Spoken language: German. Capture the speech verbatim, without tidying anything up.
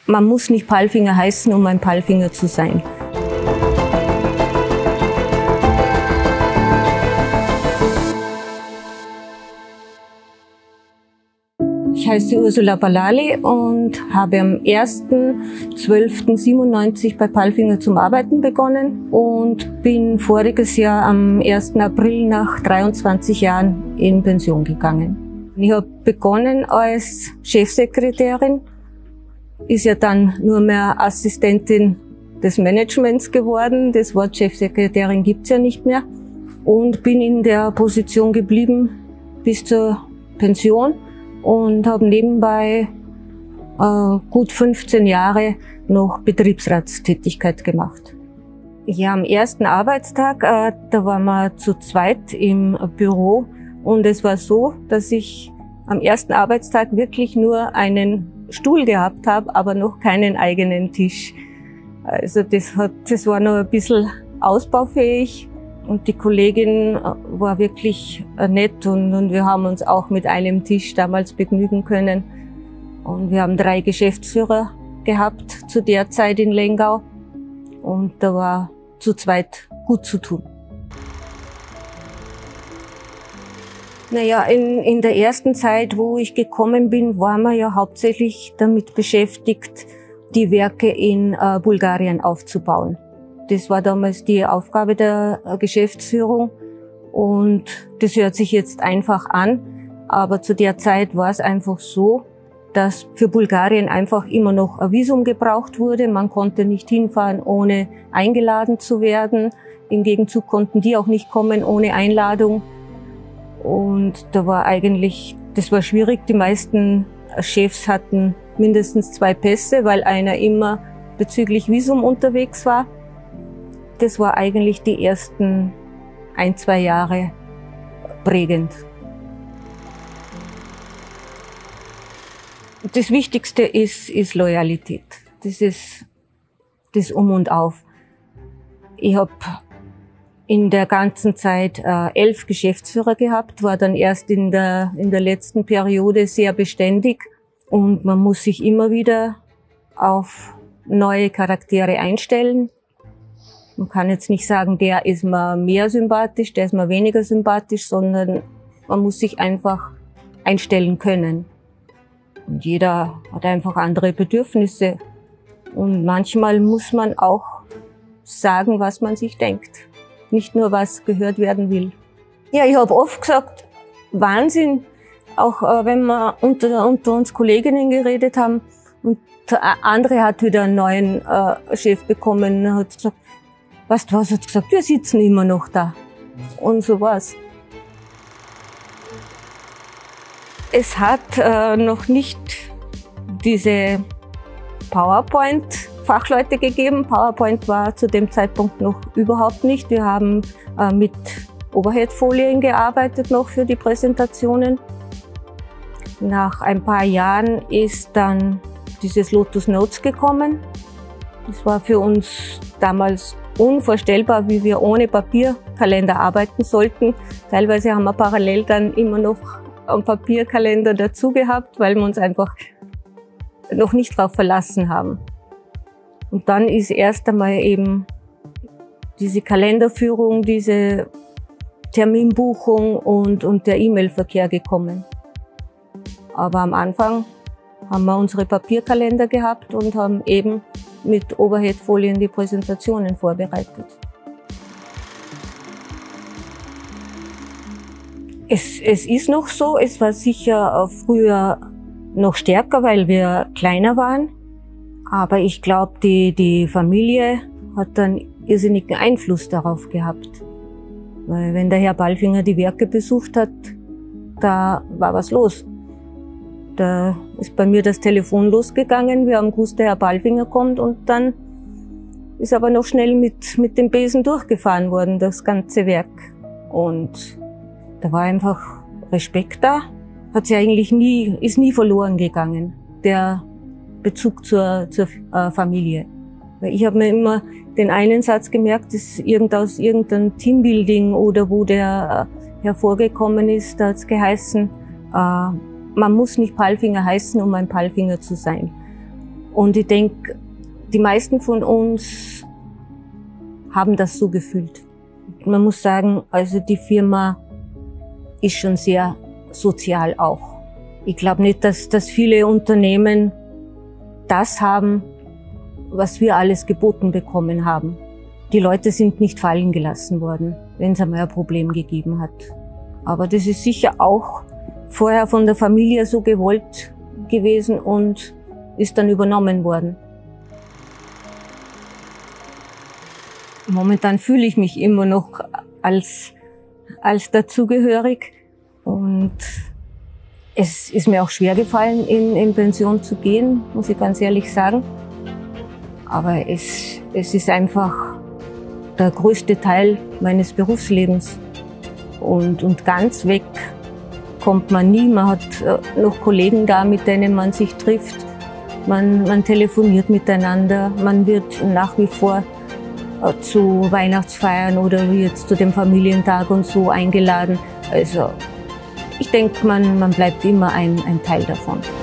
Man muss nicht Palfinger heißen, um ein Palfinger zu sein. Ich heiße Ursula Balali und habe am ersten zwölften siebenundneunzig bei Palfinger zum Arbeiten begonnen und bin voriges Jahr am ersten April nach dreiundzwanzig Jahren in Pension gegangen. Ich habe begonnen als Chefsekretärin, ist ja dann nur mehr Assistentin des Managements geworden. Das Wort Chefsekretärin gibt's ja nicht mehr. Und bin in der Position geblieben bis zur Pension und habe nebenbei äh, gut fünfzehn Jahre noch Betriebsratstätigkeit gemacht. Ja, am ersten Arbeitstag, äh, da waren wir zu zweit im Büro und es war so, dass ich am ersten Arbeitstag wirklich nur einen Stuhl gehabt habe, aber noch keinen eigenen Tisch. Also das hat, das war noch ein bisschen ausbaufähig und die Kollegin war wirklich nett und, und wir haben uns auch mit einem Tisch damals begnügen können. Und wir haben drei Geschäftsführer gehabt zu der Zeit in Lengau und da war zu zweit gut zu tun. Naja, in, in der ersten Zeit, wo ich gekommen bin, waren wir ja hauptsächlich damit beschäftigt, die Werke in äh, Bulgarien aufzubauen. Das war damals die Aufgabe der äh, Geschäftsführung und das hört sich jetzt einfach an, aber zu der Zeit war es einfach so, dass für Bulgarien einfach immer noch ein Visum gebraucht wurde. Man konnte nicht hinfahren, ohne eingeladen zu werden. Im Gegenzug konnten die auch nicht kommen ohne Einladung. Und da war eigentlich, das war schwierig. Die meisten Chefs hatten mindestens zwei Pässe, weil einer immer bezüglich Visum unterwegs war. Das war eigentlich die ersten ein, zwei Jahre prägend. Das Wichtigste ist, ist Loyalität. Das ist das Um und Auf. Ich habe in der ganzen Zeit äh, elf Geschäftsführer gehabt, war dann erst in der, in der letzten Periode sehr beständig. Und man muss sich immer wieder auf neue Charaktere einstellen. Man kann jetzt nicht sagen, der ist mir mehr sympathisch, der ist mir weniger sympathisch, sondern man muss sich einfach einstellen können. Und jeder hat einfach andere Bedürfnisse. Und manchmal muss man auch sagen, was man sich denkt. Nicht nur, was gehört werden will. Ja, ich habe oft gesagt, Wahnsinn, auch äh, wenn wir unter, unter uns Kolleginnen geredet haben und der andere hat wieder einen neuen äh, Chef bekommen und hat gesagt, weißt du was, hat gesagt, wir sitzen immer noch da. Und so war's. Es hat äh, noch nicht diese PowerPoint-Fachleute gegeben. PowerPoint war zu dem Zeitpunkt noch überhaupt nicht. Wir haben äh, mit Overhead-Folien gearbeitet noch für die Präsentationen. Nach ein paar Jahren ist dann dieses Lotus Notes gekommen. Das war für uns damals unvorstellbar, wie wir ohne Papierkalender arbeiten sollten. Teilweise haben wir parallel dann immer noch einen Papierkalender dazu gehabt, weil wir uns einfach noch nicht darauf verlassen haben. Und dann ist erst einmal eben diese Kalenderführung, diese Terminbuchung und, und der E-Mail-Verkehr gekommen. Aber am Anfang haben wir unsere Papierkalender gehabt und haben eben mit Overhead-Folien die Präsentationen vorbereitet. Es, es ist noch so, es war sicher früher noch stärker, weil wir kleiner waren. Aber ich glaube, die, die Familie hat dann irrsinnigen Einfluss darauf gehabt. Weil wenn der Herr Palfinger die Werke besucht hat, da war was los. Da ist bei mir das Telefon losgegangen, wir haben gewusst, der Herr Palfinger kommt und dann ist aber noch schnell mit, mit dem Besen durchgefahren worden, das ganze Werk. Und da war einfach Respekt da, hat sich eigentlich nie, ist nie verloren gegangen, der Bezug zur, zur äh, Familie. Weil ich habe mir immer den einen Satz gemerkt, das ist irgend aus irgendeinem Teambuilding oder wo der äh, hervorgekommen ist, da hat es geheißen, äh, man muss nicht Palfinger heißen, um ein Palfinger zu sein. Und ich denke, die meisten von uns haben das so gefühlt. Man muss sagen, also die Firma ist schon sehr sozial auch. Ich glaube nicht, dass, dass viele Unternehmen das haben, was wir alles geboten bekommen haben. Die Leute sind nicht fallen gelassen worden, wenn es einmal ein Problem gegeben hat. Aber das ist sicher auch vorher von der Familie so gewollt gewesen und ist dann übernommen worden. Momentan fühle ich mich immer noch als, als dazugehörig und es ist mir auch schwer gefallen, in, in Pension zu gehen, muss ich ganz ehrlich sagen. Aber es, es ist einfach der größte Teil meines Berufslebens. Und, und ganz weg kommt man nie. Man hat noch Kollegen da, mit denen man sich trifft. Man, man telefoniert miteinander. Man wird nach wie vor zu Weihnachtsfeiern oder wie jetzt zu dem Familientag und so eingeladen. Also ich denke, man, man bleibt immer ein, ein Teil davon.